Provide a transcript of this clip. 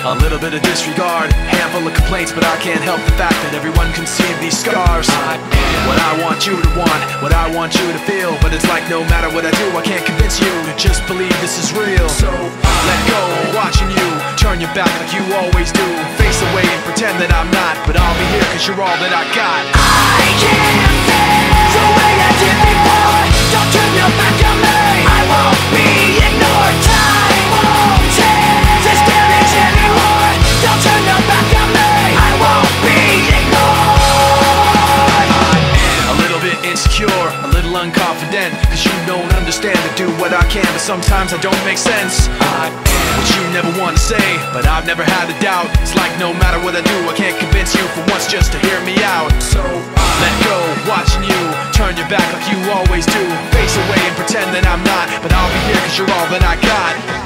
A little bit of disregard, handful of complaints, but I can't help the fact that everyone can see these scars. What I want you to want, what I want you to feel, but it's like no matter what I do, I can't convince you to just believe this is real. So let go, watching you turn your back like you always do. Face away and pretend that I'm not, but I'll be here cause you're all that I got. I can't feel the way I did before. Don't turn your back on me, I won't be ignored. Time won't change this damage anymore. Don't turn your back on me, I won't be ignored. A little bit insecure, a little unconfident, cause you don't understand to do what I can, but sometimes I don't make sense. What you never want to say, but I've never had a doubt. It's like no matter what I do, I can't convince you for once just to hear me out. So let go, watching you turn your back like you always do. Face away and pretend that I'm not, but I'll be here cause you're all that I got.